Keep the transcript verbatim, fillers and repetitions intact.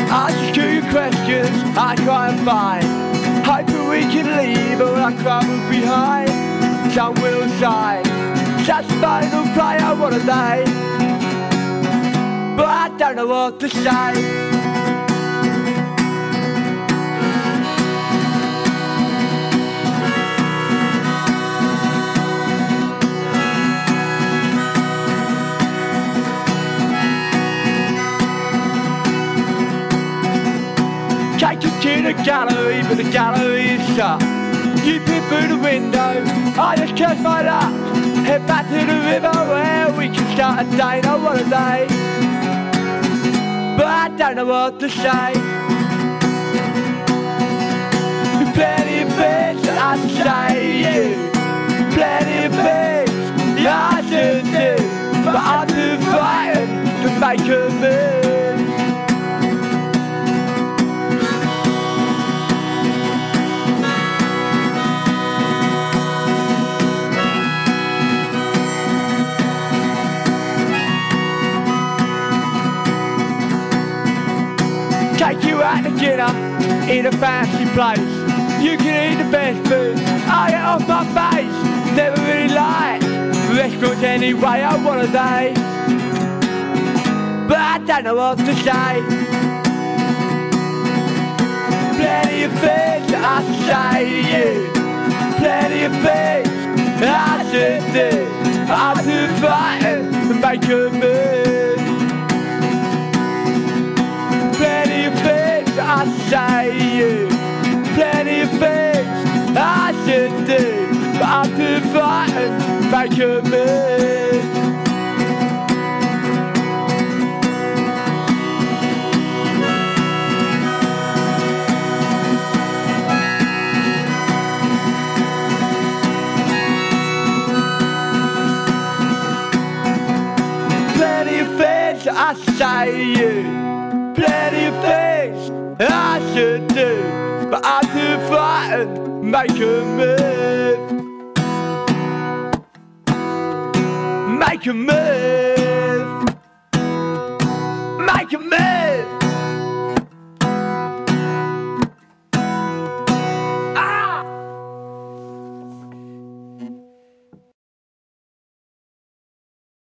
I just kill your questions, I try and find hoping we can leave, but I crumble behind. Some will side, such final play I wanna die, but I don't know what to say. Take you to the gallery, but the gallery is shut. You peer through the window, I just curse my luck. Head back to the river where we can start a day, not one a day, but I don't know what to say. Plenty of things that I should say to you, plenty of things that I should do, but I'm too frightened to make a move. Take you out to dinner in a fancy place. You can eat the best food, I get off my face. Never really like restaurants anyway, I want a day, but I don't know what to say. Plenty of things that I should say to you, plenty of things that I should do, I'm too frightened to make a move. I say to you, plenty of things I should do, but I'm too frightened to make a move. Plenty of things I say to you, plenty of things I should do, but I'm too frightened to make a move. Make a move.